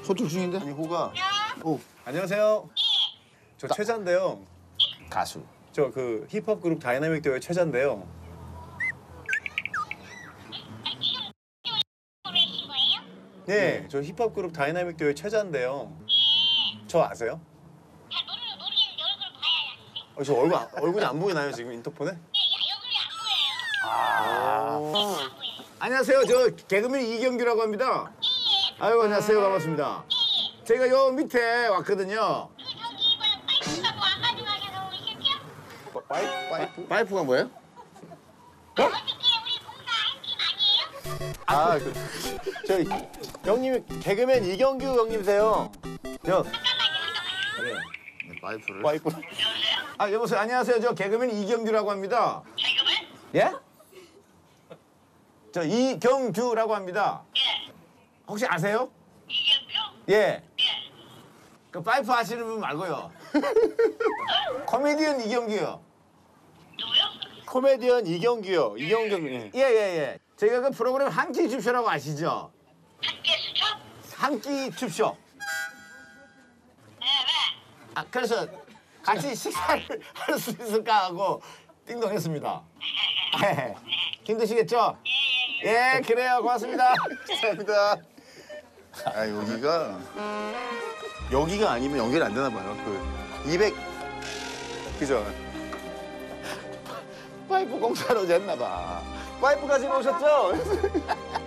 소통 중인데? 아니 호가. 오, 안녕하세요. 저 최자인데요. 가수. 저 그 힙합 그룹 다이나믹 듀오의 최자인데요. 네, 저 힙합 그룹 다이나믹 듀오의 최자인데요. 저 아세요? 저 얼굴이 안 보이나요 지금 인터폰에? 안녕하세요. 저 개그맨 이경규라고 합니다. 아이고, 안녕하세요. 반갑습니다. 제가 요 밑에 왔거든요. 파이프가 뭐예요? 아, 저 형님 개그맨 이경규 형님이세요. 저 파이프를. 와이프. 아, 여보세요. 안녕하세요. 저 개그맨 이경규라고 합니다. 개그맨? 예? 저 이경규라고 합니다. 예. 혹시 아세요? 이경규? 예. 예. 그 파이프 하시는 분 말고요. 코미디언 이경규요. 누구요? 코미디언 이경규요. 이경규. 예. 예. 저희가 그 프로그램 한 끼 줍쇼라고 아시죠? 학계 수첩? 한 끼 줍쇼. 네, 왜? 아, 그래서 같이 식사를 할 수 있을까 하고 띵동했습니다. 힘드시겠죠? 예, 그래요. 고맙습니다. 감사합니다. 아 여기가 아니면 연결이 안 되나 봐요. 그 200. 그죠? 파이프 공사로 됐나 봐. 파이프 가지고 오셨죠?